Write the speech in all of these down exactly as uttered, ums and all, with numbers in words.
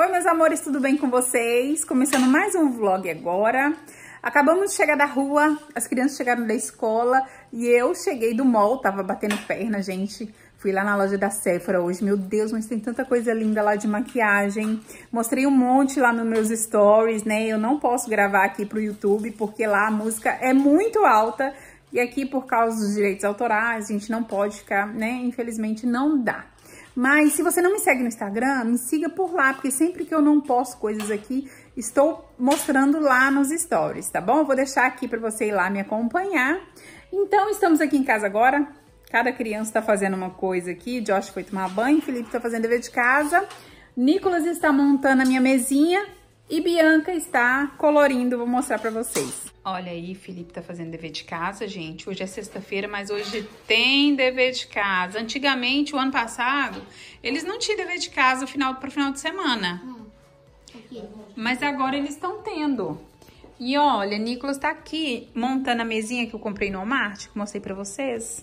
Oi, meus amores, tudo bem com vocês? Começando mais um vlog agora. Acabamos de chegar da rua, as crianças chegaram da escola e eu cheguei do mall, tava batendo perna, gente. Fui lá na loja da Sephora hoje, meu Deus, mas tem tanta coisa linda lá de maquiagem. Mostrei um monte lá nos meus stories, né? Eu não posso gravar aqui pro YouTube porque lá a música é muito alta. E aqui, por causa dos direitos autorais, a gente não pode ficar, né? Infelizmente, não dá. Mas se você não me segue no Instagram, me siga por lá, porque sempre que eu não posto coisas aqui, estou mostrando lá nos stories, tá bom? Eu vou deixar aqui para você ir lá me acompanhar. Então, estamos aqui em casa agora. Cada criança tá fazendo uma coisa aqui. Josh foi tomar banho, Felipe tá fazendo dever de casa. Nicolas está montando a minha mesinha. E Bianca está colorindo, vou mostrar pra vocês. Olha aí, Felipe tá fazendo dever de casa, gente. Hoje é sexta-feira, mas hoje tem dever de casa. Antigamente, o ano passado, eles não tinham dever de casa final, pro final de semana. Hum, aqui. Mas agora eles estão tendo. E olha, Nicolas tá aqui montando a mesinha que eu comprei no Walmart, que eu mostrei pra vocês.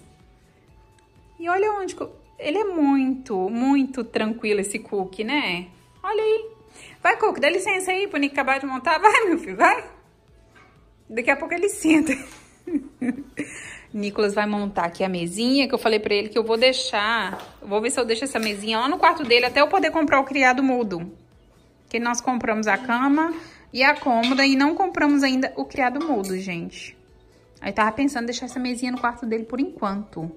E olha onde... Ele é muito, muito tranquilo esse cookie, né? Olha aí. Vai, Coco, dá licença aí pro Nick acabar de montar. Vai, meu filho, vai. Daqui a pouco ele senta. Nicolas vai montar aqui a mesinha, que eu falei pra ele que eu vou deixar... Vou ver se eu deixo essa mesinha lá no quarto dele, até eu poder comprar o criado mudo. Que nós compramos a cama e a cômoda e não compramos ainda o criado mudo, gente. Aí tava pensando em deixar essa mesinha no quarto dele por enquanto.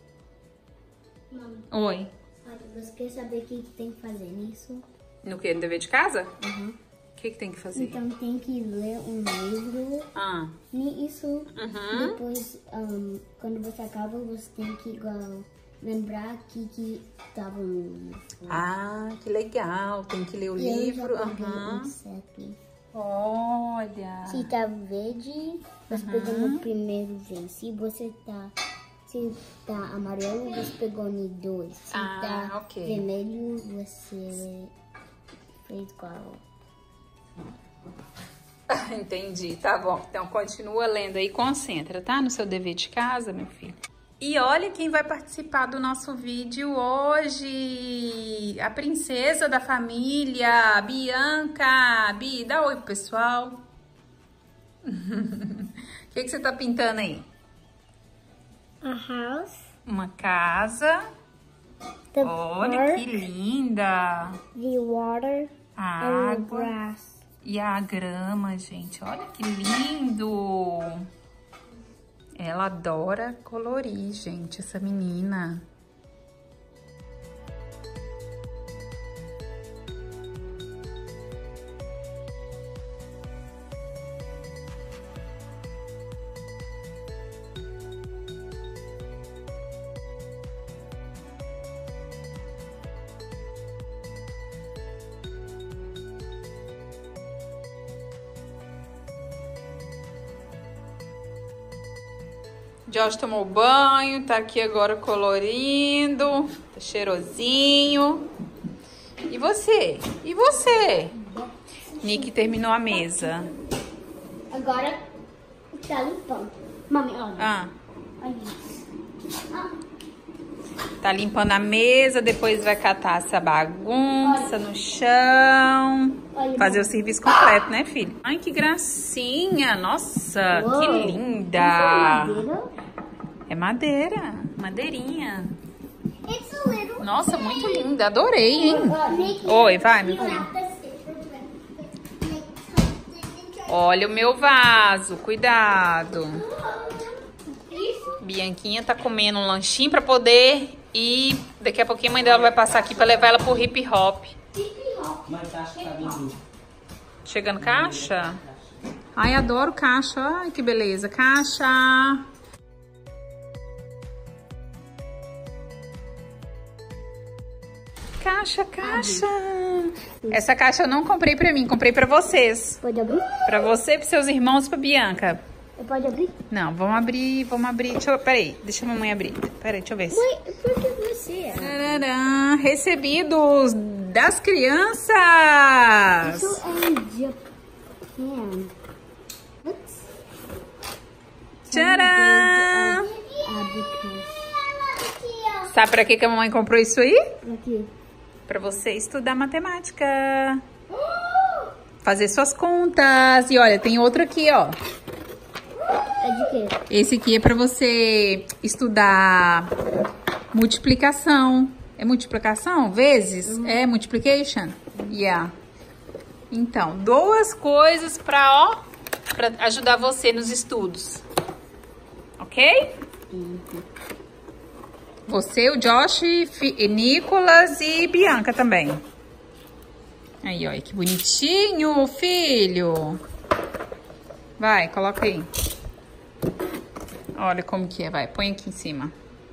Mãe. Oi. Você quer saber o que tem que fazer nisso? No que? No dever de casa? Uhum. O que que tem que fazer? Então tem que ler um livro. Ah. E isso, Uhum. depois, um, quando você acaba, você tem que igual, lembrar que que tava no livro. Ah, que legal. Tem que ler o e livro. Eu já peguei Uhum. um CEP. Olha. Se tá verde, você Uhum. pegou no primeiro vez. Se você tá... Se tá amarelo, você pegou no dois. Se Ah, tá ok. vermelho, você fez qual? Entendi, tá bom. Então continua lendo aí, concentra, tá? No seu dever de casa, meu filho. E olha quem vai participar do nosso vídeo hoje. A princesa da família, Bianca. Bi, dá oi pro pessoal. O que que você tá pintando aí? A house. Uma casa. The Olha park, que linda. the water, A and the água grass. e a grama, gente. Olha que lindo. Ela adora colorir, gente, essa menina. Josh tomou banho, tá aqui agora colorindo, tá cheirosinho. E você? E você? Nick terminou a mesa. Agora tá limpando. Mami, olha. Ah, Olha isso. Ah, tá limpando a mesa, depois vai catar essa bagunça no chão. olha, Fazer o serviço completo, né, filho? Ai, que gracinha! Nossa, Uou. que Isso é linda! madeira? É madeira, madeirinha. It's a little... Nossa, muito linda, adorei, hein? Make Oi, vai, meu you filho. have to sit for twenty. Olha o meu vaso, cuidado. Bianquinha tá comendo um lanchinho pra poder ir. Daqui a pouquinho a mãe dela vai passar aqui pra levar ela pro hip hop. Mas caixa tá vindo. Chegando caixa? Ai, adoro caixa. Ai, que beleza. Caixa. Caixa, caixa. Essa caixa eu não comprei pra mim, comprei pra vocês. Pode abrir? Pra você, pros seus irmãos e pra Bianca. Pode abrir? Não, vamos abrir, vamos abrir. Deixa eu, peraí, deixa a mamãe abrir. Peraí, deixa eu ver. Mãe, por que você? Tarará, recebidos das crianças. Isso é Japan. What's... Tcharam! Abacus. Sabe pra que que a mamãe comprou isso aí? Pra quê? Pra você estudar matemática. fazer suas contas. E olha, tem outro aqui, ó. É de quê? Esse aqui é pra você estudar multiplicação. É multiplicação? Vezes? Uhum. É multiplication? Yeah. Então, duas coisas pra, ó, pra ajudar você nos estudos. Ok? Uhum. Você, o Josh, e Nicolas e Bianca também. Aí, ó, que bonitinho, filho. Vai, coloca aí. Olha como que é, vai, põe aqui em cima.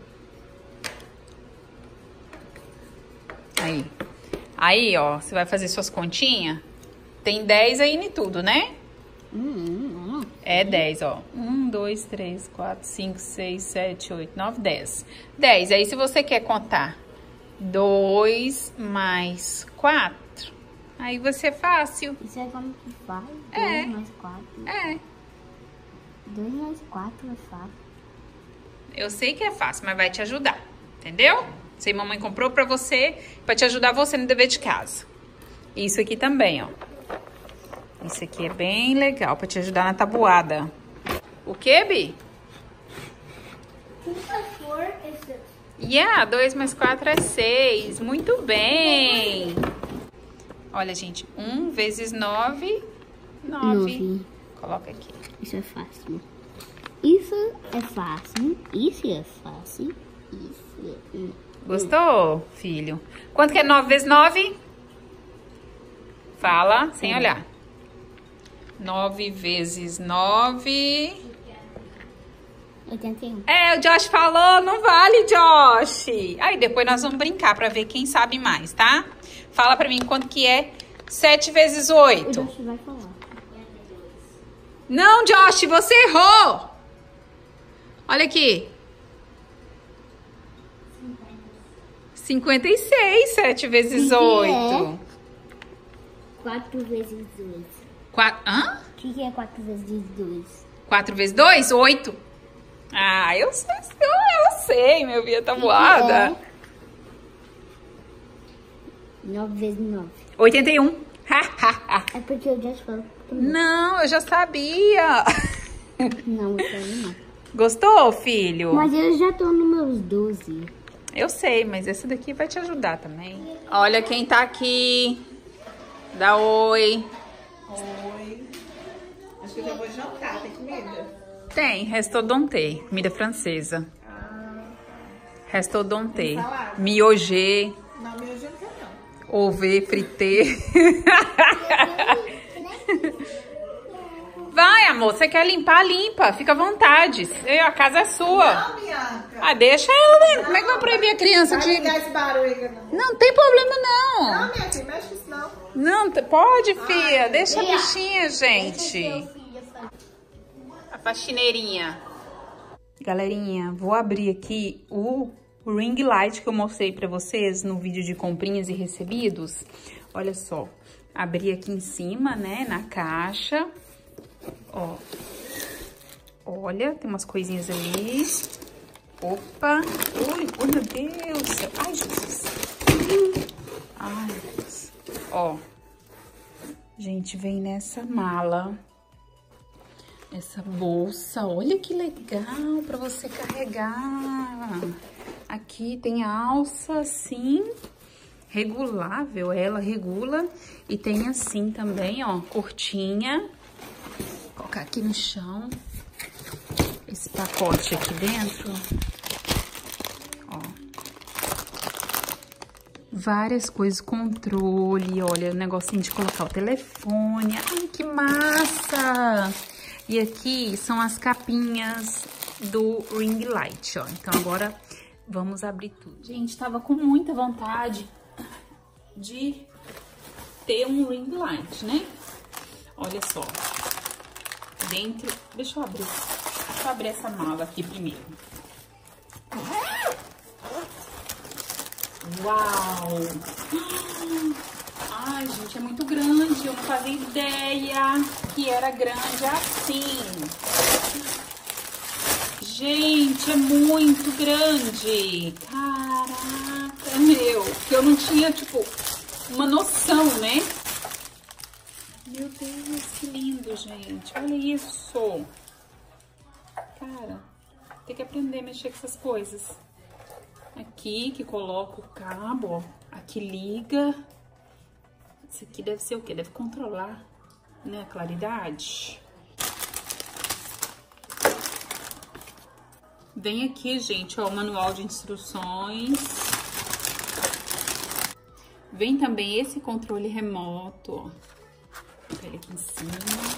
Aí. Aí, ó, você vai fazer suas continhas. Tem dez aí em tudo, né? Hum, é dez, ó. um, dois, três, quatro, cinco, seis, sete, oito, nove, dez. dez. Aí, se você quer contar dois mais quatro, aí você é fácil. Isso é como que faz? É. dois mais quatro. É. dois mais quatro é fácil. Eu sei que é fácil, mas vai te ajudar. Entendeu? Sei, mamãe comprou pra você, pra te ajudar você no dever de casa. Isso aqui também, ó. Isso aqui é bem legal pra te ajudar na tabuada. O que, Bi? dois mais quatro é seis. Yeah, dois mais quatro é seis. Muito bem. Olha, gente, um vezes nove, nove. Coloca aqui. Isso é fácil. Isso é fácil. Isso é fácil. Isso é... Gostou, filho? Quanto que é nove vezes nove? Fala, sem olhar. nove vezes nove... oitenta e um. É, o Josh falou, não vale, Josh. Aí depois nós vamos brincar pra ver quem sabe mais, tá? Fala pra mim quanto que é sete vezes oito. O Josh vai falar. Não, Josh, você errou. Olha aqui. cinquenta e seis, sete vezes oito. quatro vezes dois. Quatro, hã? O que, que é quatro vezes dois? quatro vezes dois? oito. Ah, eu sei, eu sei, meu filho, tá voada. nove vezes nove. oitenta e um. É porque eu já falou. Não, eu já sabia. Não, eu não. Gostou, filho? Mas eu já tô nos meus doze. Eu sei, mas esse daqui vai te ajudar também. Olha quem tá aqui. Dá oi. Oi. Acho que eu já vou jantar. Tem comida? Tem, restaurante, comida francesa. Ah, Restaurante, salada? miojê, não, meu dia não quero não. ovo fritê. Vai, amor, você quer limpar, limpa. Fica à vontade. A casa é sua. Não, Bianca. Ah, deixa ela, né? Como é que vai proibir a criança Vai de... ligar esse barulho, não. Não tem problema, não. Não, minha filha, mexe com isso não. Não, t- pode, filha. Deixa a bichinha, gente. A faxineirinha. Galerinha, vou abrir aqui o ring light que eu mostrei pra vocês no vídeo de comprinhas e recebidos. Olha só. Abri aqui em cima, né, na caixa. Ó. Olha, tem umas coisinhas ali. Opa. Ui, oh, meu Deus. Ai, Jesus. Ai, Deus. Ó. Gente, vem nessa mala. Essa bolsa. Olha que legal pra você carregar. Aqui tem alça, assim, regulável. Ela regula. E tem assim também, ó, curtinha. Vou colocar aqui no chão. Esse pacote aqui dentro. Ó. Várias coisas, controle, olha, o negocinho de colocar o telefone. Ai, que massa! E aqui são as capinhas do ring light, ó. Então agora vamos abrir tudo. Gente, tava com muita vontade de ter um ring light, né? Olha só. Dentro... Deixa eu abrir. Deixa eu abrir essa mala aqui primeiro. Uau! Ai, gente, é muito grande. Eu não fazia ideia que era grande assim. Gente, é muito grande. Caraca, meu. Que eu não tinha, tipo, uma noção, né? Meu Deus, que lindo, gente. Olha isso. Cara, tem que aprender a mexer com essas coisas. Aqui que coloca o cabo, ó. Aqui liga. Isso aqui deve ser o quê? Deve controlar, né, a claridade. Vem aqui, gente, ó, o manual de instruções. Vem também esse controle remoto, ó. Vou ele aqui em cima.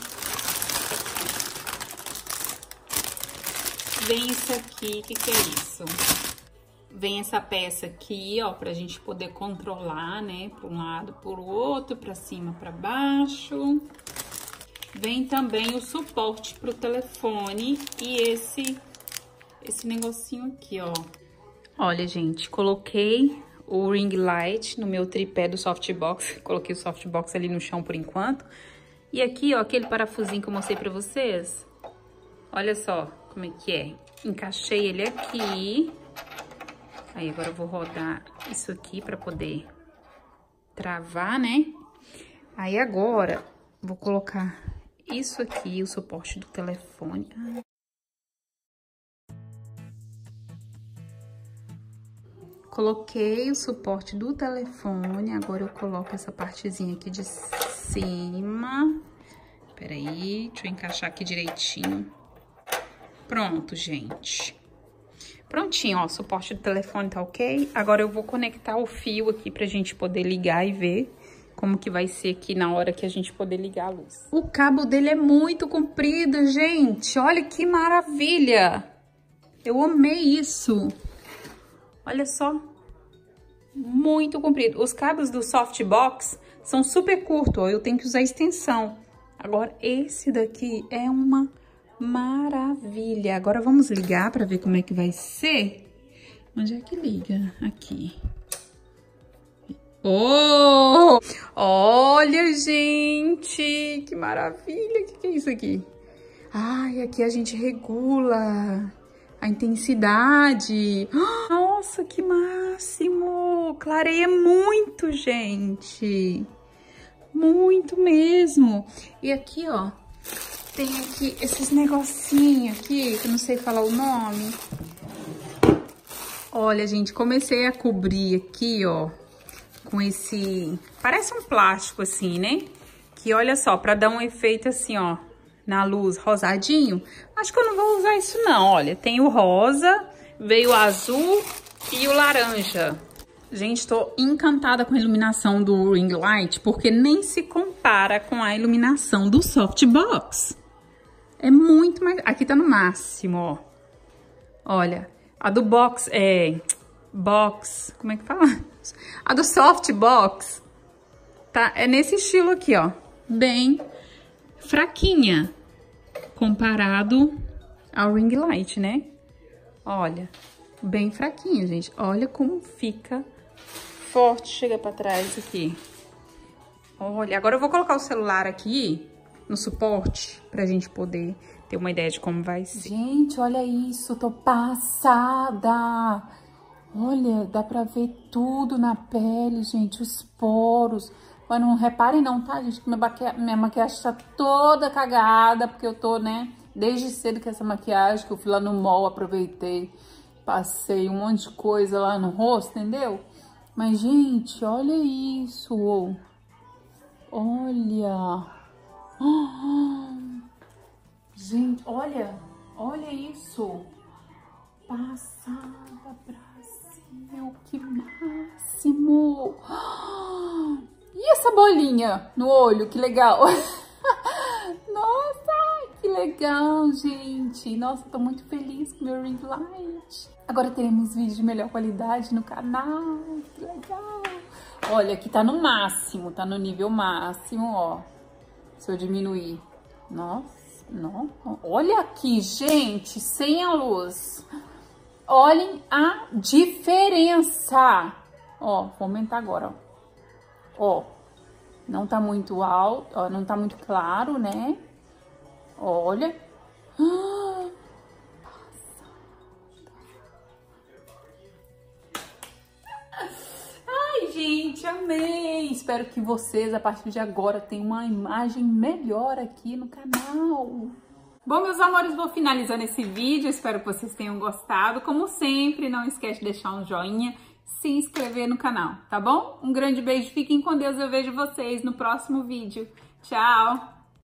Vem isso aqui, o que que é isso? Vem essa peça aqui, ó, pra gente poder controlar, né, para um lado, para o outro, pra cima, pra baixo. Vem também o suporte pro telefone e esse, esse negocinho aqui, ó. Olha, gente, coloquei o ring light no meu tripé do softbox. Coloquei o softbox ali no chão por enquanto. E aqui, ó, aquele parafusinho que eu mostrei pra vocês. Olha só como é que é. Encaixei ele aqui. Aí, agora eu vou rodar isso aqui pra poder travar, né? Aí, agora, vou colocar isso aqui, o suporte do telefone. Coloquei o suporte do telefone, agora eu coloco essa partezinha aqui de cima. Peraí, deixa eu encaixar aqui direitinho. Pronto, gente. Prontinho, ó, o suporte do telefone tá ok. Agora eu vou conectar o fio aqui pra gente poder ligar e ver como que vai ser aqui na hora que a gente poder ligar a luz. O cabo dele é muito comprido, gente. Olha que maravilha. Eu amei isso. Olha só. Muito comprido. Os cabos do softbox são super curtos, ó. Eu tenho que usar extensão. Agora, esse daqui é uma maravilha. Agora vamos ligar para ver como é que vai ser. Onde é que liga? Aqui. Oh! Olha, gente! Que maravilha! O que, que é isso aqui? Ai, aqui a gente regula a intensidade. Nossa, que máximo! Clareia muito, gente! Muito mesmo! E aqui, ó, tem aqui esses negocinhos aqui, que eu não sei falar o nome. Olha, gente, comecei a cobrir aqui, ó, com esse... Parece um plástico, assim, né? Que, olha só, pra dar um efeito assim, ó, na luz rosadinho. Acho que eu não vou usar isso, não. Olha, tem o rosa, veio o azul e o laranja. Gente, tô encantada com a iluminação do ring light, porque nem se compara com a iluminação do softbox. É muito mais... Aqui tá no máximo, ó. Olha, a do box é... Box... Como é que fala? A do softbox tá, é nesse estilo aqui, ó. Bem fraquinha. Comparado ao ring light, né? Olha, bem fraquinha, gente. Olha como fica forte. Chega pra trás aqui. Olha, agora eu vou colocar o celular aqui no suporte pra gente poder ter uma ideia de como vai ser. Gente, olha isso, tô passada. Olha, dá pra ver tudo na pele, gente, os poros. Mas não reparem não, tá, gente, que minha, maqui... minha maquiagem tá toda cagada, porque eu tô, né, desde cedo com essa maquiagem, que eu fui lá no mall, aproveitei, passei um monte de coisa lá no rosto, entendeu? Mas, gente, olha isso, olha... Gente, olha, olha isso. Passada, Brasil, que máximo. E essa bolinha no olho, que legal. Nossa, que legal, gente. Nossa, tô muito feliz com o meu ring light. Agora teremos vídeos de melhor qualidade no canal, que legal. Olha, aqui tá no máximo, tá no nível máximo, ó. Se eu diminuir, nossa, não, olha aqui, gente, sem a luz. Olhem a diferença. Ó, vou aumentar agora, ó. Ó, não tá muito alto, ó, não tá muito claro, né? Olha. Ai, gente, amei. Espero espero que vocês, a partir de agora, tenham uma imagem melhor aqui no canal. Bom, meus amores, vou finalizando esse vídeo. Espero que vocês tenham gostado. Como sempre, não esquece de deixar um joinha, se inscrever no canal, tá bom? Um grande beijo, fiquem com Deus. Eu vejo vocês no próximo vídeo. Tchau!